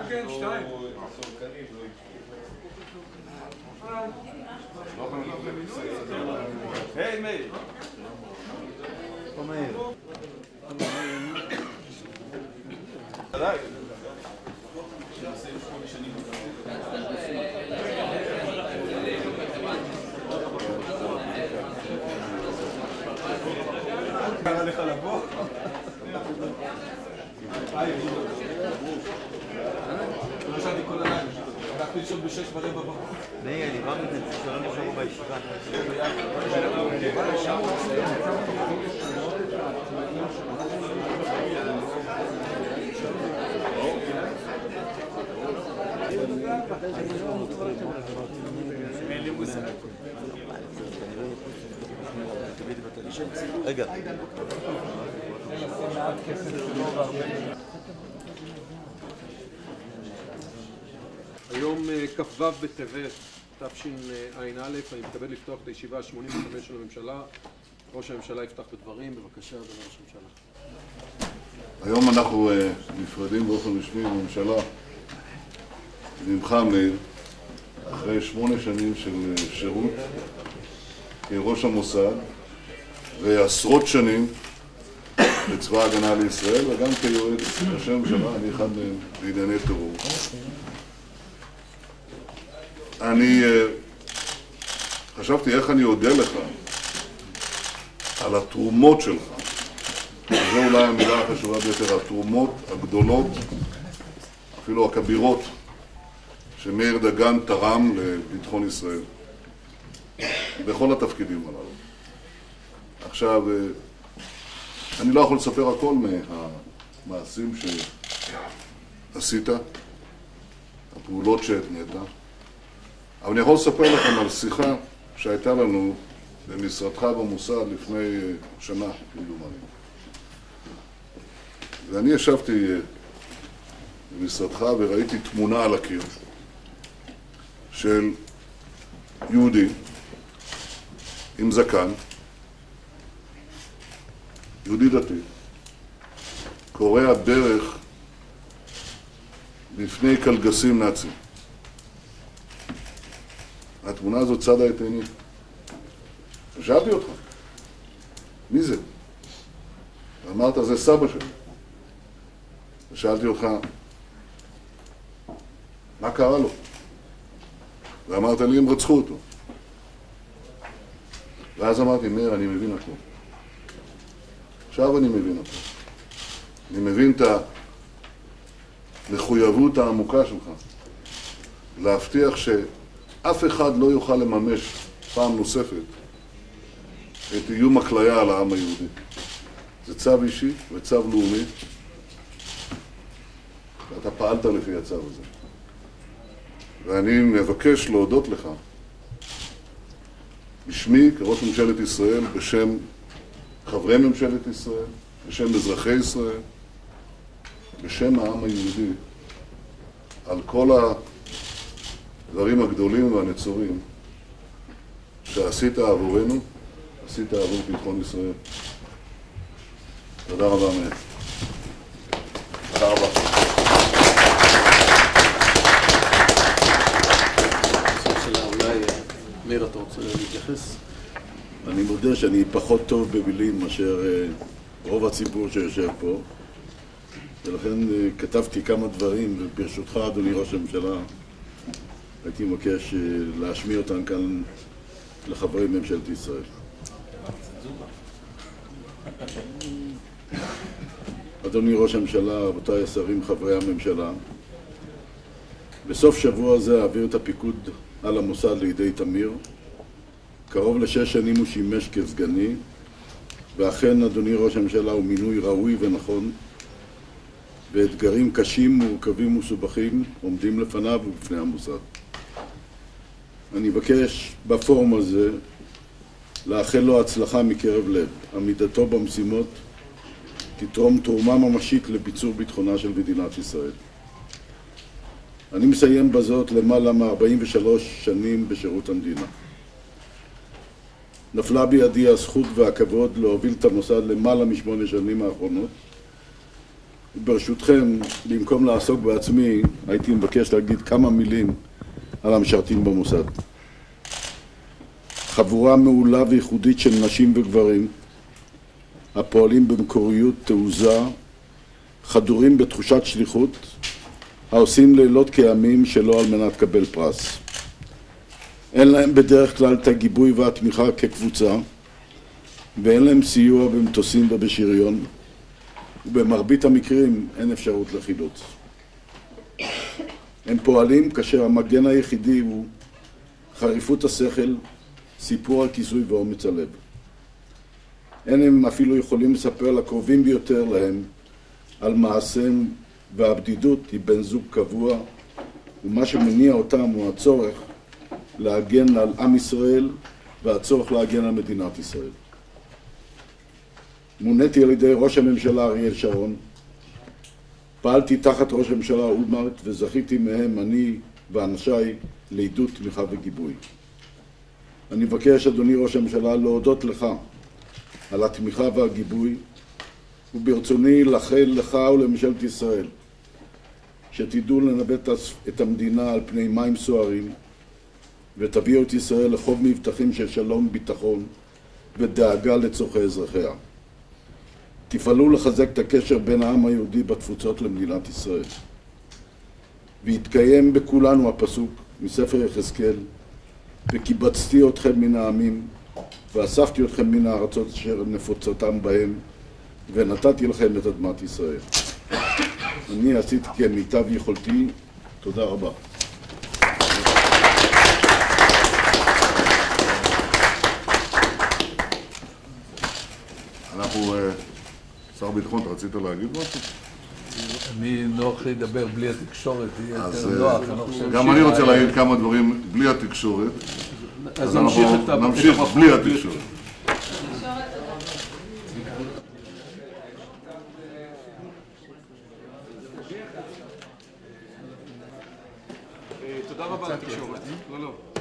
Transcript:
כן, שתיים. היי, מאיר. פה מאיר. ודאי. קרא לך לבוא? לא ישנתי כל הלילה, הלכתי לישון ב6:15 בבוקר. מאיר, דיברנו את זה, שלא נשארו בישיבה. רגע. היום כ"ו בטבת תשע"א, אני מתכבד לפתוח את הישיבה ה-85 של הממשלה. ראש הממשלה יפתח בדברים, בבקשה, אדוני ראש הממשלה. היום אנחנו נפרדים באופן רשמי בממשלה ממך, מאיר, אחרי 8 שנים של שירות כראש המוסד ועשרות שנים בצבא ההגנה לישראל, וגם כיועץ ראש הממשלה, אני אחד מהם בענייני טרור. אני חשבתי איך אני אודה לך על התרומות שלך, וזו אולי המילה החשובה ביותר, התרומות הגדולות, אפילו הכבירות, שמאיר דגן תרם לביטחון ישראל, בכל התפקידים הללו. עכשיו, אני לא יכול לספר הכל מהמעשים שעשית, הפעולות שהתנית, אבל אני יכול לספר לכם על שיחה שהייתה לנו במשרדך במוסד לפני שנה, כמדומני. ואני ישבתי במשרדך וראיתי תמונה על הקיר של יהודי עם זקן, יהודי דתי, קורע ברך לפני קלגסים נאצים. התמונה הזאת צדה את עיני. שאלתי אותך, מי זה? אמרת, זה סבא שלי. ושאלתי אותך, מה קרה לו? ואמרת לי, הם רצחו אותו. ואז אמרתי, מאיר, אני מבין הכל. עכשיו אני מבין אותו. אני מבין את המחויבות העמוקה שלך להבטיח שאף אחד לא יוכל לממש פעם נוספת את איום הכליה על העם היהודי. זה צו אישי וצו לאומי, ואתה פעלת לפי הצו הזה. ואני מבקש להודות לך בשמי כראש ממשלת ישראל, בשם חברי ממשלת ישראל, בשם אזרחי ישראל, בשם העם היהודי, על כל הדברים הגדולים והנצורים שעשית עבורנו, עשית עבור ביטחון ישראל. תודה רבה, מאיר. תודה רבה. אולי מאיר, אתה רוצה להתייחס? אני מודה שאני פחות טוב במילים מאשר רוב הציבור שיושב פה, ולכן כתבתי כמה דברים, וברשותך, אדוני ראש הממשלה, הייתי מבקש להשמיע אותם כאן לחברי ממשלת ישראל. אדוני ראש הממשלה, רבותיי השרים, חברי הממשלה, בסוף שבוע זה אעביר את הפיקוד על המוסד לידי תמיר. קרוב ל6 שנים הוא שימש כסגני, ואכן, אדוני ראש הממשלה, הוא מינוי ראוי ונכון, ואתגרים קשים, מורכבים ומסובכים עומדים לפניו ובפני המוסד. אני מבקש בפורום הזה לאחל לו הצלחה מקרב לב. עמידתו במשימות תתרום תרומה ממשית לביצור ביטחונה של מדינת ישראל. אני מסיים בזאת למעלה מ-43 שנים בשירות המדינה. נפלה בידי הזכות והכבוד להוביל את המוסד למעלה מ8 שנים האחרונות, ברשותכם, במקום לעסוק בעצמי, הייתי מבקש להגיד כמה מילים על המשרתים במוסד. חבורה מעולה וייחודית של נשים וגברים, הפועלים במקוריות, תעוזה, חדורים בתחושת שליחות, העושים לילות כימים שלא על מנת לקבל פרס. אין להם בדרך כלל את הגיבוי והתמיכה כקבוצה, ואין להם סיוע במטוסים ובשריון, ובמרבית המקרים אין אפשרות לחילוץ. הם פועלים כאשר המגן היחידי הוא חריפות השכל, סיפור הכיסוי ואומץ הלב. אין הם אפילו יכולים לספר לקרובים ביותר להם על מעשיהם, והבדידות היא בן זוג קבוע, ומה שמניע אותם הוא הצורך להגן על עם ישראל והצורך להגן על מדינת ישראל. מוניתי על ידי ראש הממשלה אריאל שרון, פעלתי תחת ראש הממשלה אולמרט וזכיתי מהם אני ואנשיי לעידוד, תמיכה וגיבוי. אני מבקש, אדוני ראש הממשלה, להודות לך על התמיכה והגיבוי, וברצוני לאחל לך ולממשלת ישראל שתדעו לנווט את המדינה על פני מים סוערים ותביאו את ישראל לחוב מבטחים של שלום, ביטחון ודאגה לצורכי אזרחיה. תפעלו לחזק את הקשר בין העם היהודי בתפוצות למדינת ישראל. והתקיים בכולנו הפסוק מספר יחזקאל, וקיבצתי אתכם מן העמים, ואספתי אתכם מן הארצות אשר נפוצותם בהם, ונתתי לכם את אדמת ישראל. אני עשיתי כמיטב יכולתי. תודה רבה. אנחנו, שר הביטחון, אתה רצית להגיד משהו? אני נוח לדבר בלי התקשורת, יהיה אז יותר נוח. גם אני רוצה להגיד כמה דברים בלי התקשורת. אז אנחנו נמשיך בלי התקשורת. תודה רבה לתקשורת. לא.